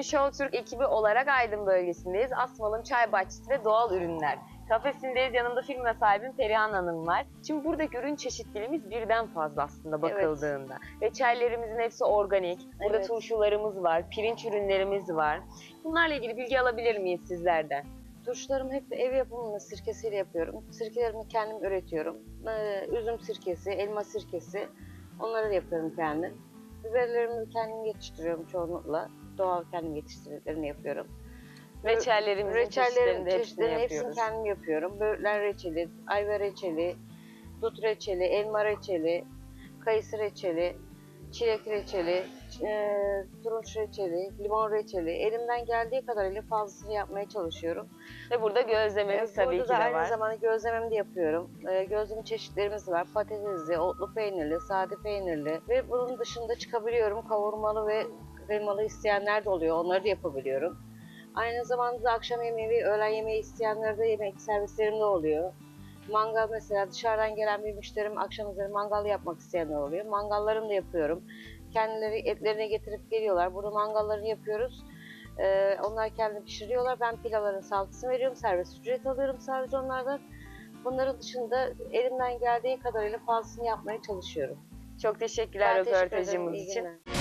Bugün Show Türk ekibi olarak Aydın bölgesindeyiz. Asmalı Çay Bahçesi ve Doğal Ürünler kafesindeyiz. Yanımda firma sahibim Perihan Hanım var. Şimdi buradaki ürün çeşitliliğimiz birden fazla aslında bakıldığında. Ve çaylarımızın hepsi organik. Burada turşularımız var, pirinç ürünlerimiz var. Bunlarla ilgili bilgi alabilir miyiz sizlerden? Turşularımı hep ev yapımını sirkesiyle yapıyorum. Sirkelerimi kendim üretiyorum. Üzüm sirkesi, elma sirkesi onları yapıyorum kendim. Biberlerimi kendim yetiştiriyorum çoğunlukla. Doğal kendim yetiştirdiklerini yapıyorum. Reçellerimizin çeşitlerini hepsini kendim yapıyorum. Böğürtlen reçeli, ayva reçeli, dut reçeli, elma reçeli, kayısı reçeli, çilek reçeli, turunç reçeli, limon reçeli. Elimden geldiği kadarıyla fazlasını yapmaya çalışıyorum. Ve burada gözlememiz tabii ki de var. Aynı zamanda gözlememi de yapıyorum. Gözleme çeşitlerimiz var. Patatesli, otlu peynirli, sade peynirli ve bunun dışında çıkabiliyorum. Kavurmalı ve kıymalı isteyenler de oluyor. Onları da yapabiliyorum. Aynı zamanda da akşam yemeği ve öğlen yemeği isteyenler de yemek servislerim de oluyor. Mangal mesela dışarıdan gelen bir müşterim akşam üzeri mangal yapmak isteyenler oluyor. Mangallarını da yapıyorum. Kendileri etlerini getirip geliyorlar. Burada mangallarını yapıyoruz. Onlar kendi pişiriyorlar. Ben pilavların salçasını veriyorum. Servis ücret alıyorum sadece onlardan. Bunların dışında elimden geldiği kadarıyla fazlasını yapmaya çalışıyorum. Çok teşekkürler Ben teşekkür ederim. röportajımız İyi için. günler.